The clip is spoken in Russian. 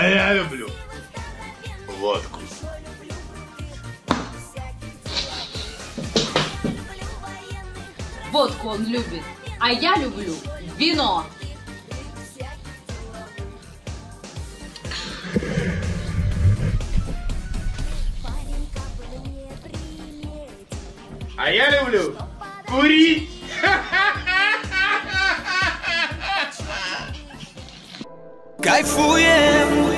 А я люблю водку. Водку он любит, а я люблю вино. А я люблю курить. Кайфуем